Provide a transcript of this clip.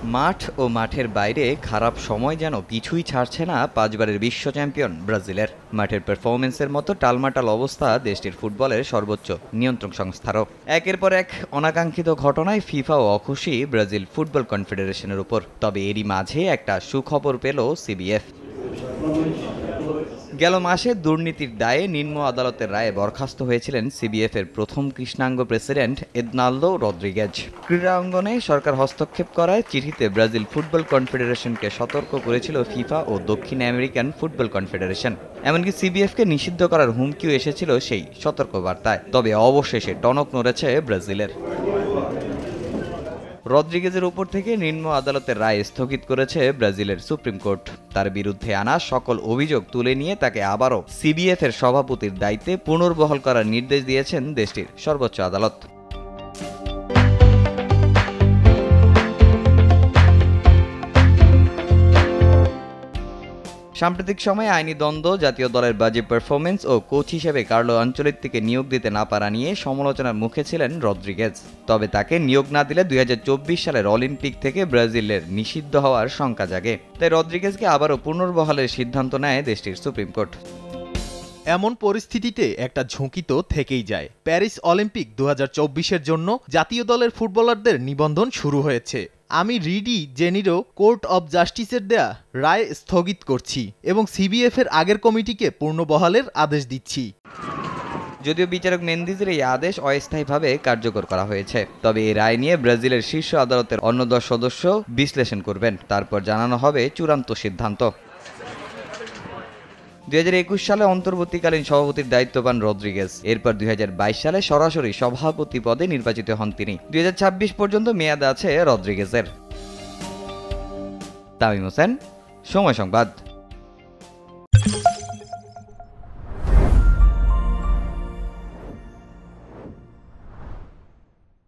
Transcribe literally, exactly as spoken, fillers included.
মাঠ ও মাঠের বাইরে খারাপ সময় যেন পিছুই ছাড়ছে না পাঁচবারের বিশ্ব চ্যাম্পিয়ন ব্রাজিলের। মাঠের পারফরমেন্সের মতো টালমাটাল অবস্থা দেশটির ফুটবলের সর্বোচ্চ নিয়ন্ত্রক সংস্থারও। একের পর এক অনাকাঙ্ক্ষিত ঘটনায় ফিফাও অখুশি ব্রাজিল ফুটবল কনফেডারেশনের উপর। তবে এরই মাঝে একটা সুখবর পেল সিবিএফ। গেল মাসে দুর্নীতির দায়ে নিম্ন আদালতের রায়ে বরখাস্ত হয়েছিলেন সিবিএফ এর প্রথম কৃষ্ণাঙ্গ প্রেসিডেন্ট এদনালদো রদ্রিগেজ। ক্রীড়া অঙ্গনে সরকার হস্তক্ষেপ করায় চিঠিতে ব্রাজিল ফুটবল কনফেডারেশনকে সতর্ক করেছিল ফিফা ও দক্ষিণ আমেরিকান ফুটবল কনফেডারেশন। এমনকি সিবিএফকে নিষিদ্ধ করার হুমকিও এসেছিল সেই সতর্কবার্তায়। তবে অবশেষে টনক নড়েছে ব্রাজিলের। রদ্রিগেজের উপর থেকে নিম্ন আদালতের রায় স্থগিত করেছে ব্রাজিলের সুপ্রিম কোর্ট। তার বিরুদ্ধে আনা সকল অভিযোগ তুলে নিয়ে তাকে আবারও সিবিএফ এর সভাপতির দায়িত্বে পুনর্বহাল করার নির্দেশ দিয়েছেন দেশটির সর্বোচ্চ আদালত। সাম্প্রতিক সময়ে আইনি দ্বন্দ্ব, জাতীয় দলের বাজে পারফরমেন্স ও কোচ হিসেবে কার্লো আনচেলত্তিকে নিয়োগ দিতে না পারা নিয়ে সমালোচনার মুখে ছিলেন রদ্রিগেজ। তবে তাকে নিয়োগ না দিলে দুই হাজার চব্বিশ সালের অলিম্পিক থেকে ব্রাজিলের নিষিদ্ধ হওয়ার শঙ্কা জাগে। তাই রদ্রিগেজকে আবারও পুনর্বহালের সিদ্ধান্ত নেয় দেশটির সুপ্রিম কোর্ট। এমন পরিস্থিতিতে একটা ঝুঁকি তো থেকেই যায়। প্যারিস অলিম্পিক দু হাজার চব্বিশের জন্য জাতীয় দলের ফুটবলারদের নিবন্ধন শুরু হয়েছে। আমি রিডি জেনিরো কোর্ট অব জাস্টিসের দেয়া রায় স্থগিত করছি এবং সিবিএফ এর আগের কমিটিকে পুনর্বহালের আদেশ দিচ্ছি। যদিও বিচারক মেন্দিজের এই আদেশ অস্থায়ীভাবে কার্যকর করা হয়েছে, তবে এই রায় নিয়ে ব্রাজিলের শীর্ষ আদালতের অন্য দশ সদস্য বিশ্লেষণ করবেন। তারপর জানানো হবে চূড়ান্ত সিদ্ধান্ত। দুই হাজার একুশ সালে অন্তর্বর্তীকালীন সভাপতির দায়িত্ব পান রদ্রিগেজ। এরপর দুই হাজার বাইশ সালে সরাসরি সভাপতি পদে নির্বাচিত হন তিনি। দুই হাজার ছাব্বিশ পর্যন্ত মেয়াদ আছে রদ্রিগেজের। তামিম হোসেন, সময় সংবাদ।